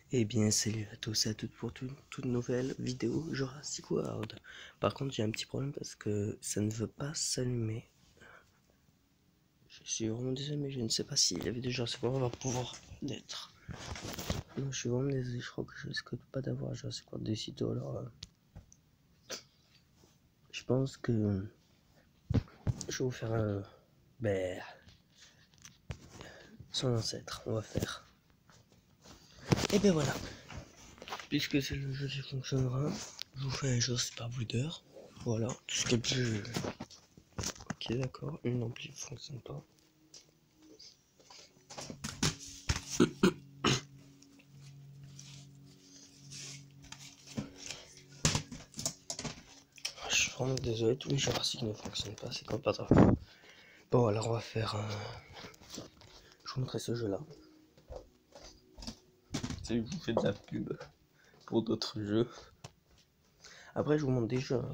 Eh bien, salut à tous et à toutes pour toute nouvelle vidéo Jurassic World. Par contre, j'ai un petit problème parce que ça ne veut pas s'allumer. Je suis vraiment désolé, mais je ne sais pas si la vidéo Jurassic World va pouvoir l'être. Non, je suis vraiment désolé, je crois que je risque pas d'avoir Jurassic World des sitôt, alors je pense que je vais vous faire son ancêtre, on va faire. Et ben voilà. Puisque c'est le jeu qui fonctionnera, je vous fais un jeu Super Breeder. Voilà, tout ce qui est plus. Ok, d'accord, une ampli fonctionne pas. Je suis vraiment désolé, tous les Jurassic ne fonctionnent pas, c'est comme pas grave. Bon, alors on va faire un. Je vous montrerai ce jeu là. Je vous fais de la pub pour d'autres jeux. Après, je vous montre des jeux.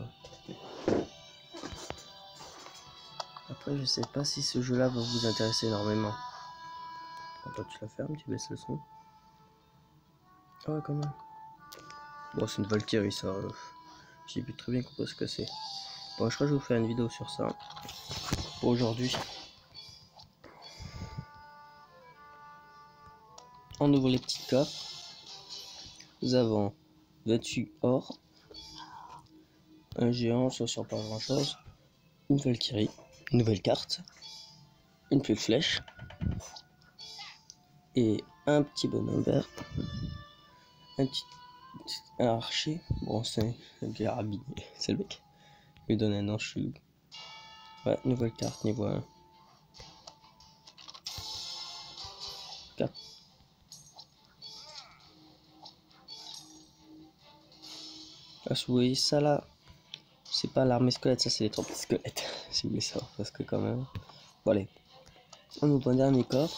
Après, je sais pas si ce jeu là va vous intéresser énormément. Toi, tu la fermes, tu baisses le son. Ah ouais, quand même. Bon, c'est une Valkyrie, ça. J'ai plus très bien compris ce que c'est. Bon, je crois que je vais vous faire une vidéo sur ça. Pour aujourd'hui. On ouvre les petites coffres. Nous avons 28 or. Un géant, ça sert pas à grand chose. Une Valkyrie. Une nouvelle carte. Une petite flèche. Et un petit bonhomme vert. Un archer. Bon, c'est un carabinier. C'est le mec. Je lui donne un nom chelou. Ouais, nouvelle carte niveau 1. 4. Ah, vous voyez ça là, c'est pas l'armée squelette, ça c'est les troupes squelettes. Si vous voulez savoir, parce que quand même. Bon, allez. On ouvre un dernier coffre.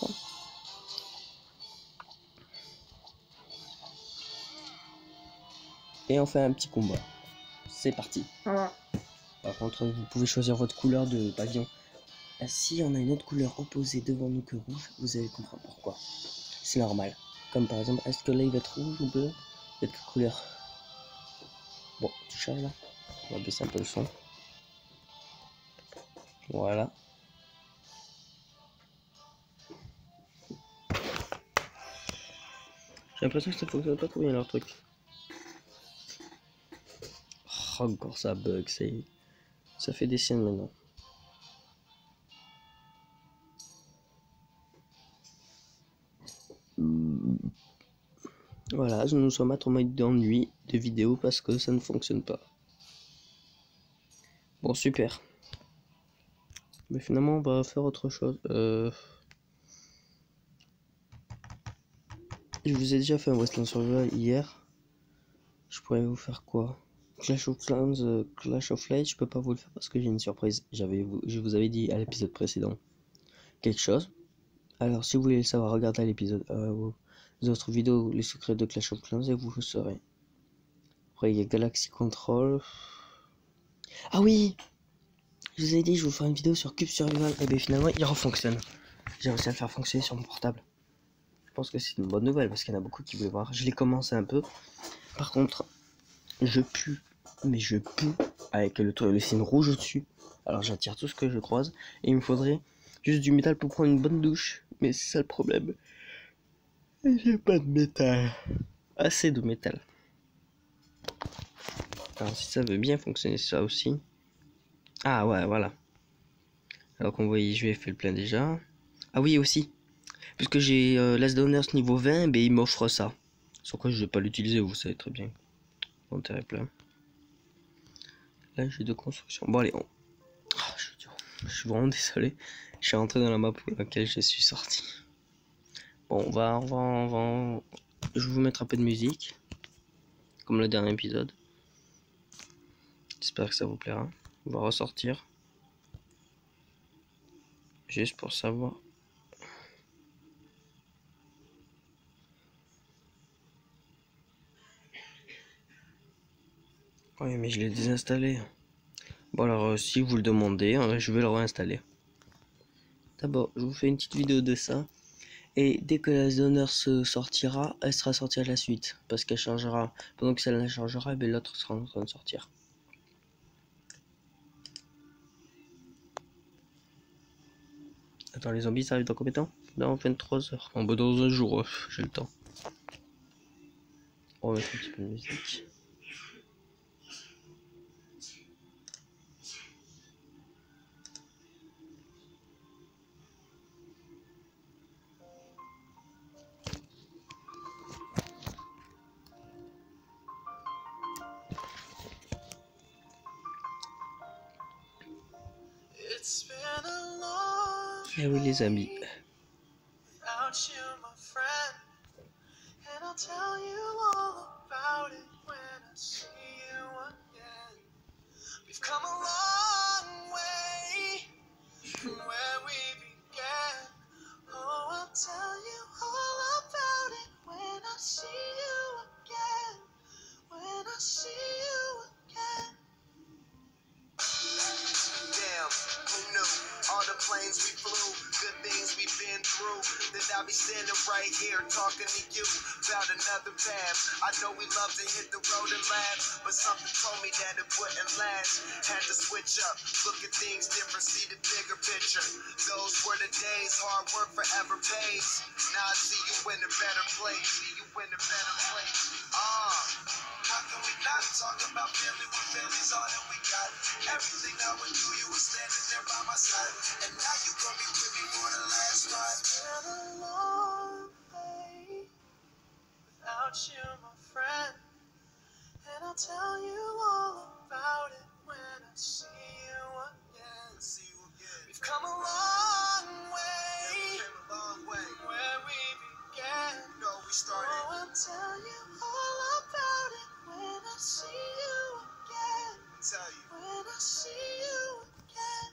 Et on fait un petit combat. C'est parti. Par contre, vous pouvez choisir votre couleur de pavillon. Si on a une autre couleur opposée devant nous que rouge, vous allez comprendre pourquoi. C'est normal. Comme par exemple, est-ce que là il va être rouge ou bleu? Il va être quelle couleur? Bon, tu charges là. On va baisser un peu le son. Voilà. J'ai l'impression que ça fonctionne pas trop bien leur truc. Oh, encore ça bug, ça fait des siennes maintenant. Voilà, nous sommes à 3 mois d'ennui de vidéo parce que ça ne fonctionne pas. Bon, super. Mais finalement, on va faire autre chose. Je vous ai déjà fait un Westland Survival hier. Je pourrais vous faire quoi? Clash of Clans, Clash of Light, je peux pas vous le faire parce que j'ai une surprise. Je vous avais dit à l'épisode précédent quelque chose. Alors, si vous voulez le savoir, regardez l'épisode, les autres vidéos, les secrets de Clash of Clans, et vous le saurez. Après, il y a Galaxy Control. Ah oui! Je vous ai dit, je vais vous faire une vidéo sur Cube Survival. Et bien finalement, il refonctionne. J'ai réussi à le faire fonctionner sur mon portable. Je pense que c'est une bonne nouvelle parce qu'il y en a beaucoup qui voulaient voir. Je l'ai commencé un peu. Par contre, je pue. Mais je pue avec le signe rouge au-dessus. Alors j'attire tout ce que je croise. Et il me faudrait juste du métal pour prendre une bonne douche. Mais c'est ça le problème. J'ai pas de métal. Assez de métal. Alors si ça veut bien fonctionner ça aussi. Ah ouais, voilà. Alors qu'on voit, je lui ai fait le plein déjà. Ah oui aussi. Puisque j'ai l'As d'Honneurs niveau 20, ben il m'offre ça. Sans quoi je vais pas l'utiliser, vous savez très bien. Mon terrain plein. Là j'ai deux constructions. Bon allez, je suis vraiment désolé. Je suis rentré dans la map pour laquelle je suis sorti. Bon, on va... Je vais vous mettre un peu de musique. Comme le dernier épisode. J'espère que ça vous plaira. On va ressortir. Juste pour savoir. Oui, mais je l'ai désinstallé. Bon alors, si vous le demandez, je vais le réinstaller. D'abord, je vous fais une petite vidéo de ça. Et dès que la zone se sortira, elle sera sortie à la suite. Parce qu'elle chargera. Pendant que celle-là chargera, ben l'autre sera en train de sortir. Attends, les zombies, ça arrive dans combien de temps? Dans 23 heures. En dans un jour, j'ai le temps. On va mettre un petit peu de musique. Eh oui les amis. Planes we flew, good things we've been through. Then I'll be standing right here talking to you about another path. I know we love to hit the road and laugh, but something told me that it wouldn't last. Had to switch up, look at things different, see the bigger picture. Those were the days, hard work forever pays. Now I see you in a better place, see you in a better place. How can we not talk about family when family's all that we got? Everything I went through, you were standing there by my side. And now you gon' be with me for the last ride. It's been a long day without you, my friend. And I'll tell you all about it when I see you again. We've come a long way, where we began. We started. Oh, I'll tell you all about it when I see you again. Tell you. When I see you again.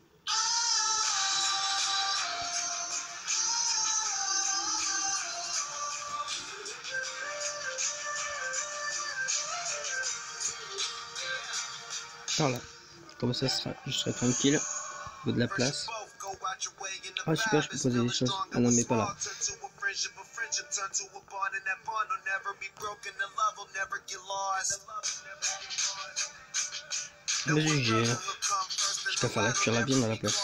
Voilà. Comme ça, je serai tranquille au niveau de la place. Ah super, je peux poser des choses. Ah non, mais pas là. Mais je préfère la cuire la viande à la place.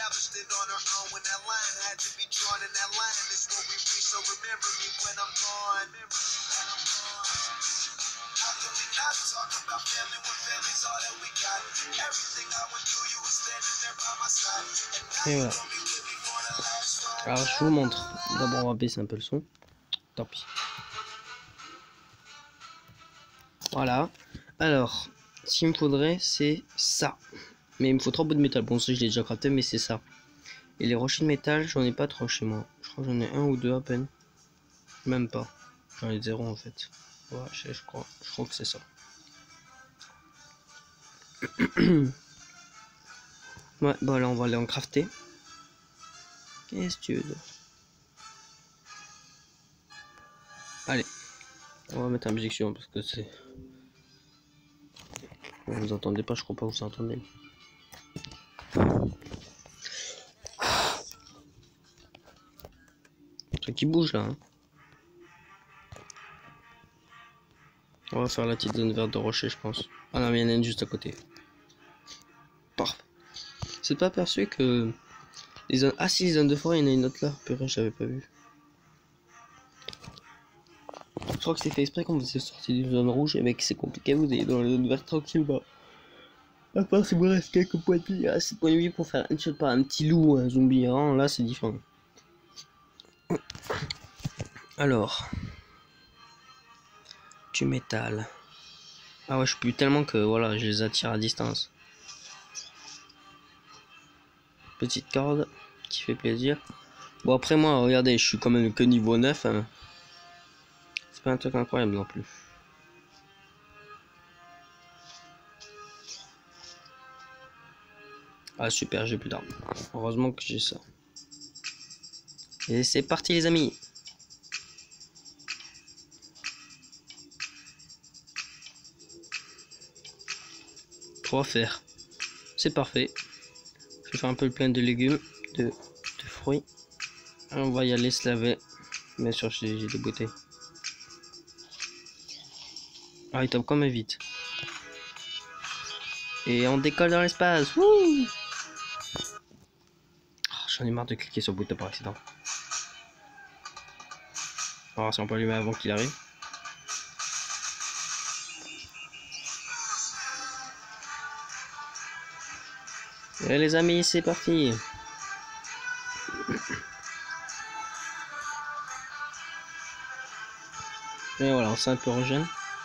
Et voilà. Alors je vous montre. D'abord on va baisser un peu le son. Tant pis. Voilà. Alors, ce qu'il me faudrait c'est ça. Mais il me faut 3 bouts de métal. Bon ça je l'ai déjà crafté mais c'est ça. Et les rochers de métal j'en ai pas trop chez moi. Je crois que j'en ai un ou deux à peine. Même pas. J'en ai 0 en fait. Ouais, je crois que c'est ça. Ouais, bon là on va aller en crafter. Qu'est-ce que tu veux? Allez, on va mettre un musique parce que c'est... Vous entendez pas, je crois pas que vous entendez. Un truc qui bouge là. Hein. On va faire la petite zone verte de rocher, je pense. Ah non, mais il y en a une juste à côté. Parfait. C'est pas aperçu que les zones... Ah si, les zones de forêt, il y en a une autre là. Purée, j'avais pas vu. Je crois que c'est fait exprès quand vous êtes sorti d'une zone rouge et mec c'est compliqué, vous allez dans la zone verte tranquillement. À part si vous reste quelques points de vie, assez de points de vie pour faire un shot par un petit loup ou un zombie, hein, là c'est différent. Alors, du métal. Ah ouais, je pue tellement que voilà, je les attire à distance. Petite corde qui fait plaisir. Bon après moi, regardez, je suis quand même que niveau 9. Hein. C'est pas un truc incroyable non plus. Ah super, j'ai plus d'armes. Heureusement que j'ai ça. Et c'est parti les amis. Pour faire. C'est parfait. Je vais faire un peu le plein de légumes, de fruits. On va y aller se laver. Bien sûr, j'ai des bouteilles. Ah, il tombe quand même vite. Et on décolle dans l'espace. Wouh! J'en ai marre de cliquer sur le bouton par accident. On va voir si on peut allumer avant qu'il arrive. Et les amis, c'est parti. Et voilà, on s'est un peu rejeune.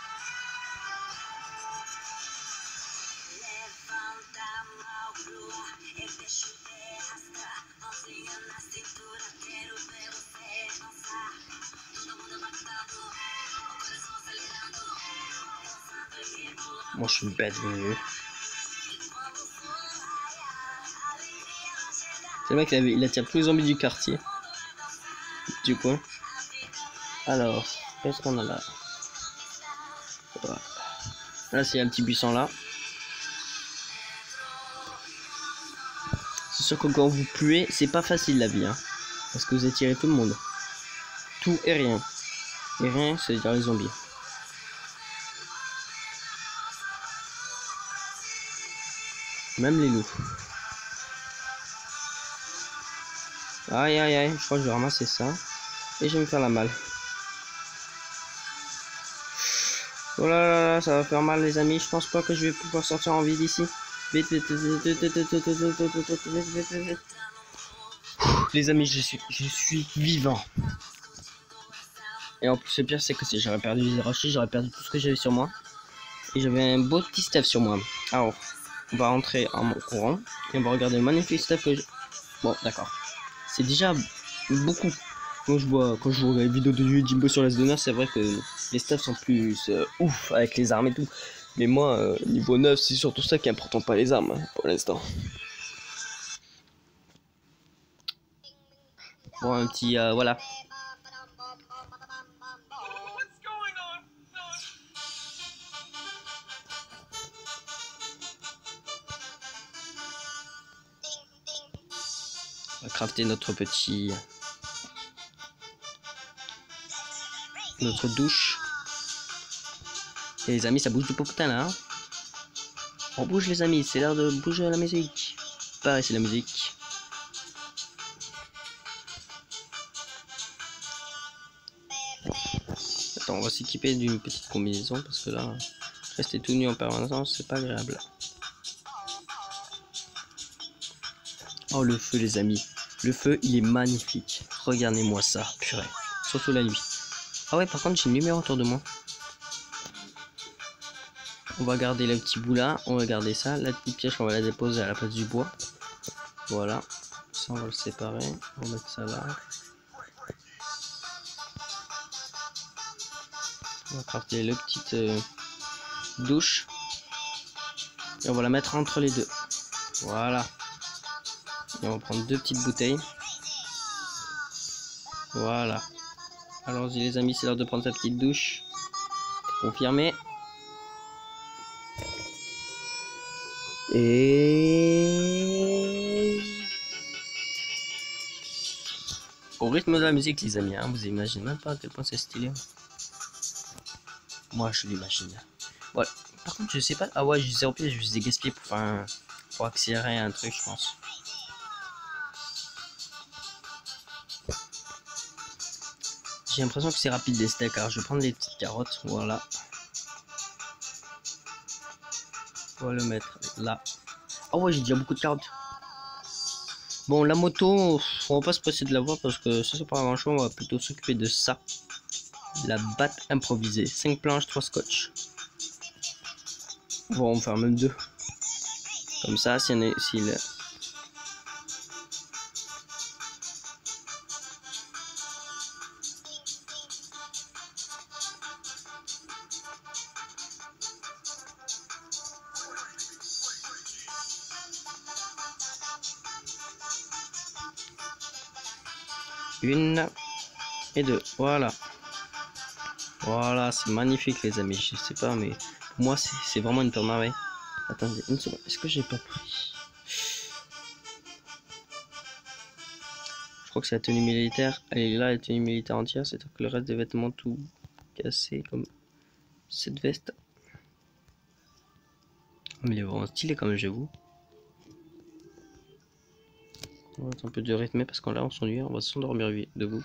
Moi, je suis bête de milieu. C'est le mec, il attire tous les zombies du quartier. Du coup. Alors, qu'est-ce qu'on a là? Voilà. Là, c'est un petit buisson là. C'est sûr que quand vous puez, c'est pas facile la vie. Hein, parce que vous attirez tout le monde. Tout et rien. Et rien, c'est-à-dire les zombies. Même les loups. Aïe aïe aïe, je crois que je vais ramasser ça. Et je vais me faire la malle. Oh là là là, ça va faire mal les amis. Je pense pas que je vais pouvoir sortir en vie d'ici. Vite, vite, vite, vite, vite, vite. Les amis, je suis vivant. Et en plus, le pire, c'est que si j'aurais perdu les rochers, j'aurais perdu tout ce que j'avais sur moi. Et j'avais un beau petit stuff sur moi. Alors, on va rentrer en courant. Et on va regarder le magnifique stuff que j'ai. Bon, d'accord. C'est déjà beaucoup. Quand je vois les vidéos de Jimbo sur les donneurs, c'est vrai que les stuffs sont plus ouf avec les armes et tout. Mais moi, niveau 9, c'est surtout ça qui est important, pas les armes, hein, pour l'instant. Bon, un petit, voilà. On va crafter notre petit... notre douche. Et les amis, ça bouge du popotin là. Hein, on bouge les amis, c'est l'heure de bouger la musique. Pareil, c'est la musique. Attends, on va s'équiper d'une petite combinaison parce que là, rester tout nu en permanence, c'est pas agréable. Oh, le feu les amis. Le feu, il est magnifique. Regardez-moi ça, purée. Surtout la nuit. Ah ouais, par contre, j'ai une lumière autour de moi. On va garder le petit bout là. On va garder ça. La petite pièce, on va la déposer à la place du bois. Voilà. Ça, on va le séparer. On va mettre ça là. On va crafter le petite douche. Et on va la mettre entre les deux. Voilà. Et on va prendre deux petites bouteilles. Voilà. Allons-y les amis, c'est l'heure de prendre sa petite douche. Confirmé. Et... au rythme de la musique les amis, hein, vous imaginez même pas à quel point c'est stylé. Moi je l'imagine. Voilà. Par contre je sais pas. Ah ouais, j'ai 0 pièces, je les ai gaspillés pour accélérer un truc je pense. J'ai l'impression que c'est rapide les steaks. Alors je vais prendre les petites carottes. Voilà. On va le mettre là. Ah ouais, j'ai déjà beaucoup de carottes. Bon, la moto, on va pas se presser de la voir parce que ça c'est pas grand chose. On va plutôt s'occuper de ça. La batte improvisée. 5 planches, 3 scotch. On va en faire même 2. Comme ça, s'il y en a... Une et deux, voilà. Voilà, c'est magnifique les amis. Je sais pas, mais pour moi c'est vraiment une pure merveille. Attendez une seconde, est-ce que j'ai pas pris? Je crois que c'est la tenue militaire. Elle est là, la tenue militaire entière, c'est-à-dire que le reste des vêtements tout cassé comme cette veste. Mais il est vraiment stylé quand même, j'avoue. On va être un peu de rythme parce qu'on là on s'ennuie, on va s'endormir debout.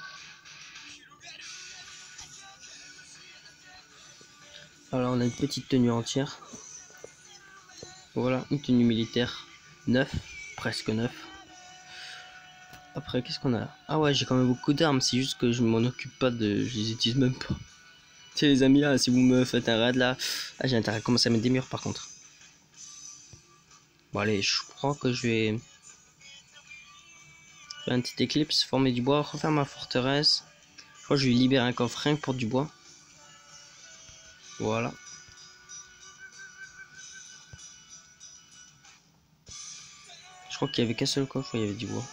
Alors on a une petite tenue entière. Voilà, une tenue militaire neuf, presque neuf. Après qu'est-ce qu'on a? Ah ouais, j'ai quand même beaucoup d'armes, c'est juste que je m'en occupe pas de. Je les utilise même pas. Tiens les amis là, si vous me faites un raid là. Ah j'ai intérêt à commencer à mettre des murs par contre. Bon allez, je crois que je vais faire une petite éclipse, former du bois, refaire ma forteresse. Je crois que je vais libérer un coffre rien que pour du bois. Voilà. Je crois qu'il y avait qu'un seul coffre où il y avait du bois.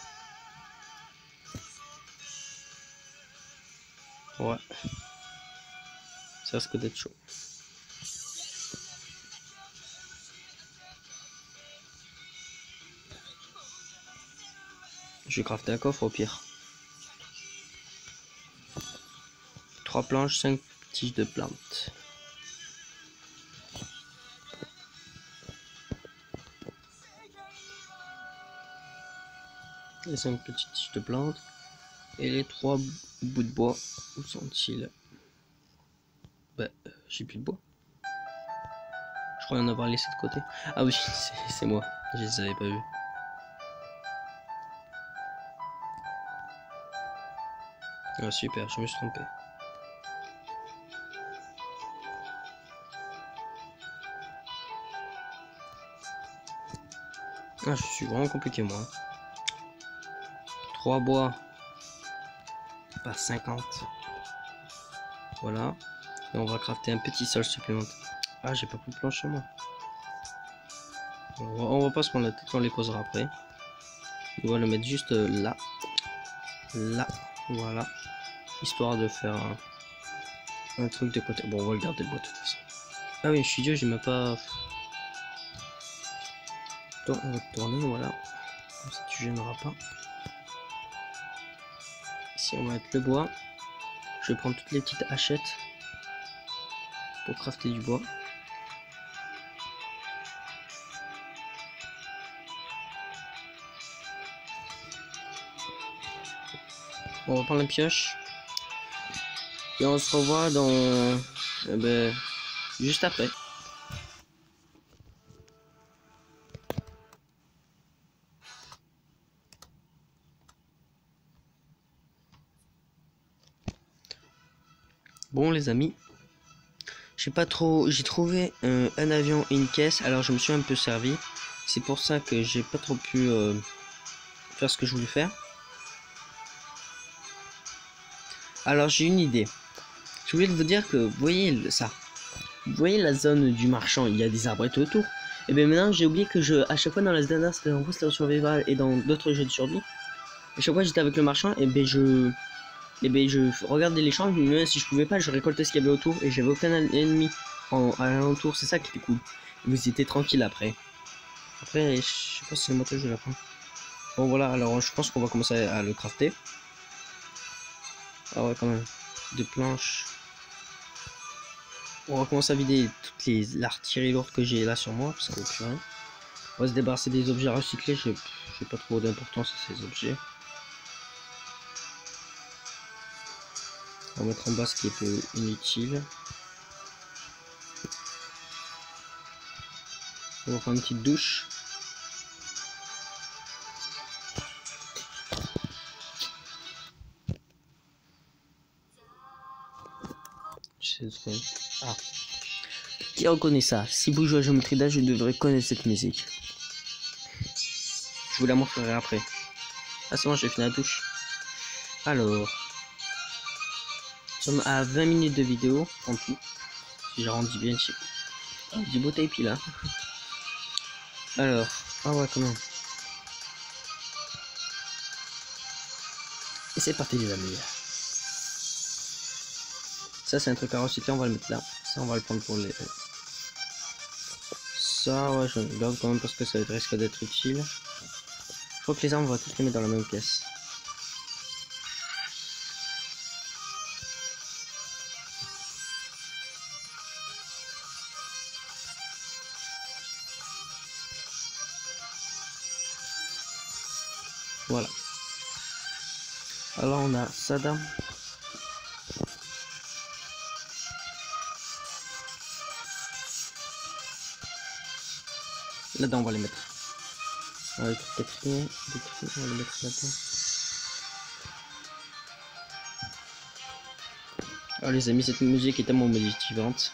Ouais. Ça risque d'être chaud. Je vais crafter un coffre au pire. 3 planches, 5 tiges de plantes. Les 5 petites tiges de plantes. Et les 3 bouts de bois. Où sont-ils? Bah, j'ai plus de bois. Je crois en avoir laissé de côté. Ah oui, c'est moi. Je les avais pas vus. Ah super, je me suis trompé. Ah, je suis vraiment compliqué moi. 3 bois par 50. Voilà. Et on va crafter un petit sol supplémentaire. Ah, j'ai pas plus de planches chez moi. On va pas se prendre la tête, on les posera après. On va le mettre juste là. Là. Voilà. Histoire de faire un truc de côté. Bon, on va le garder le bois de toute façon. Ah oui, je suis idiot, j'ai même pas. Attends, on va tourner, voilà. Comme ça, tu gêneras pas. Ici, on va mettre le bois. Je vais prendre toutes les petites hachettes pour crafter du bois. Bon, on va prendre la pioche. Et on se revoit dans. Juste après. Bon les amis, j'ai trouvé un avion et une caisse, alors je me suis un peu servi. C'est pour ça que j'ai pas trop pu faire ce que je voulais faire. Alors j'ai une idée. Je voulais vous dire que vous voyez ça. Vous voyez la zone du marchand, il y a des arbres et tout autour. Et bien maintenant j'ai oublié que à chaque fois dans la Zelda, c'était en Ghost Survival et dans d'autres jeux de survie. À chaque fois j'étais avec le marchand et je regardais les champs, mais si je pouvais pas, je récoltais ce qu'il y avait autour et j'avais aucun ennemi à l'alentour, c'est ça qui était cool. Vous étiez tranquille après. Après, je sais pas si c'est le moteur, je vais la prendre. Bon voilà, alors je pense qu'on va commencer à le crafter. Ah ouais, quand même. Des planches. On va commencer à vider toute l'artillerie lourde que j'ai là sur moi, parce que ça vaut plus rien. On va se débarrasser des objets recyclés, j'ai pas trop d'importance à ces objets. On va mettre en bas ce qui est peu inutile. On va prendre une petite douche. Ah. Qui reconnaît ça? Si vous jouez à Géométrie Dash, je devrais connaître cette musique. Je vous la montrerai après. Ah c'est bon, j'ai fini la douche. Alors, nous sommes à 20 minutes de vidéo en tout. Si j'ai rendu bien ici. Oh, du beau tape là. Alors, ah ouais quand même. Et c'est parti les amis. Ça c'est un truc à recycler, on va le mettre là. Ça on va le prendre pour les... Ça ouais je le garde quand même parce que ça risque d'être utile. Je crois que les armes on va toutes les mettre dans la même pièce. Voilà. Alors on a Saddam. Là-dedans on va les mettre. Avec des crayons, on va les mettre là-dedans. Alors les amis, cette musique est tellement motivante.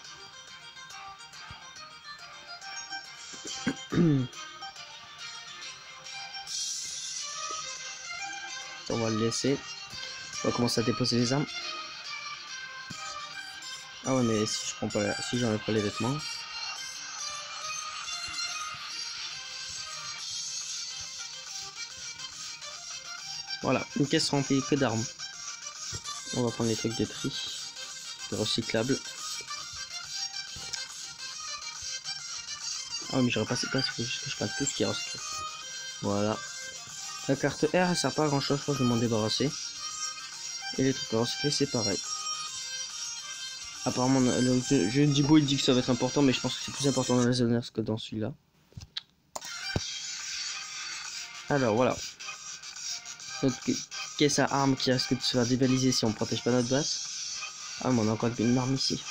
On va le laisser. On va commencer à déposer les armes. Ah ouais, mais si je prends pas, si j'enlève pas les vêtements. Voilà, une caisse remplie que d'armes. On va prendre les trucs de tri, de recyclables. Ah oui, mais j'aurais pas assez de place, il faut juste que je prenne tout ce qui est recyclé. Voilà. La carte R, elle sert pas à grand chose, je crois que je vais m'en débarrasser. Et les trucs à recycler, c'est pareil. Apparemment, le jeu Dibo il dit que ça va être important, mais je pense que c'est plus important dans les Zoners que dans celui-là. Alors voilà. Notre caisse à armes qui risque de se faire dévaliser si on protège pas notre base. Ah, mais on a encore une arme ici.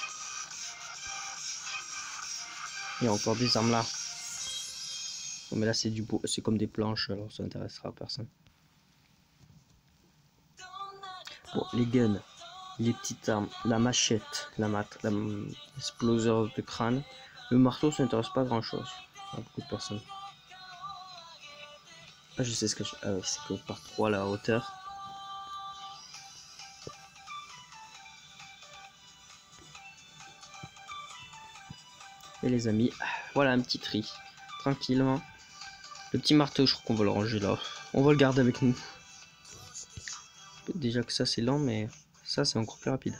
Il y a encore des armes là. Oh, mais là c'est du beau, c'est comme des planches, alors ça n'intéressera à personne. Bon, les guns, les petites armes, la machette, l'exploseur de crâne. Le marteau, ça n'intéresse pas à grand chose à beaucoup de personnes. Ah, je sais ce que je... Ah oui, c'est que par 3 la hauteur. Et les amis, voilà un petit tri. Tranquillement. Le petit marteau, je crois qu'on va le ranger là. On va le garder avec nous. Déjà que ça c'est lent, mais ça c'est encore plus rapide.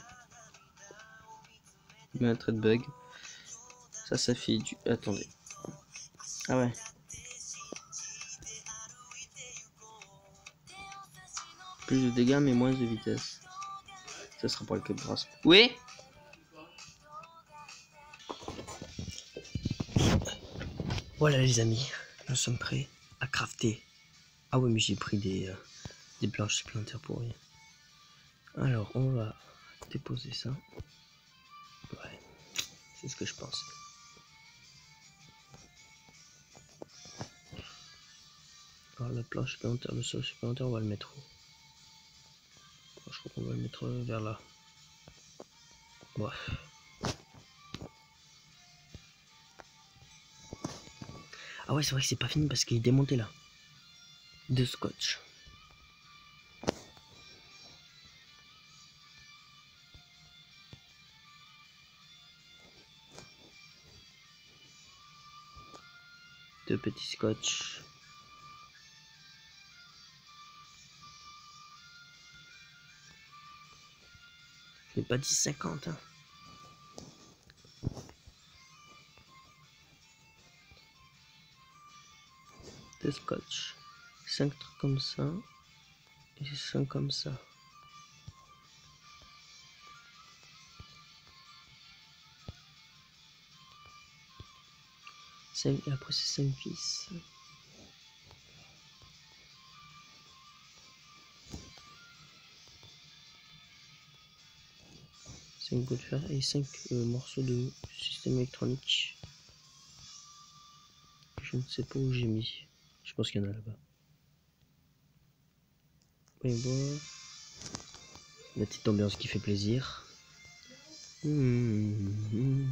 Il met un trait de bug. Ça fait du... Attendez. Ah ouais. Plus de dégâts mais moins de vitesse. Ça sera pour le cap brasse. Oui. Voilà les amis. Nous sommes prêts à crafter. Ah ouais, mais j'ai pris des planches supplémentaires pour rien. Alors on va déposer ça. Ouais. C'est ce que je pense. Alors la planche supplémentaire, le sol supplémentaire, on va le mettre où? Je crois qu'on va le mettre vers là. Bref. Ah ouais, c'est vrai que c'est pas fini parce qu'il est démonté là. De scotch. Deux petits scotch. Je n'ai pas dit 50 hein. De scotch. 5 trucs comme ça. Et 5 comme ça. Et après c'est 5 vis. Bouts de fer et 5 morceaux de système électronique. Je ne sais pas où j'ai mis. Je pense qu'il y en a là-bas. Et bon. La petite ambiance qui fait plaisir. Les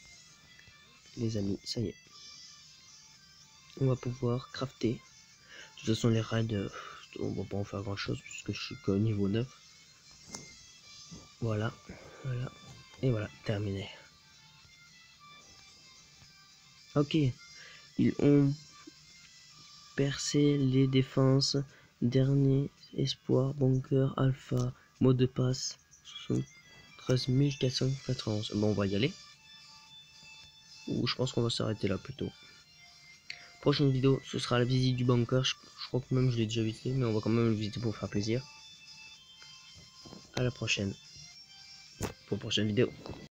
amis, ça y est. On va pouvoir crafter. De toute façon, les raids, on va pas en faire grand chose puisque je suis qu'au niveau 9. Voilà, voilà. Et voilà, terminé. Ok. Ils ont percé les défenses. Dernier espoir, bunker, alpha, mot de passe. 73 491. Bon, on va y aller. Ou je pense qu'on va s'arrêter là plutôt. Prochaine vidéo, ce sera la visite du bunker. Je crois que même je l'ai déjà visité, mais on va quand même le visiter pour faire plaisir. À la prochaine. Pour une prochaine vidéo.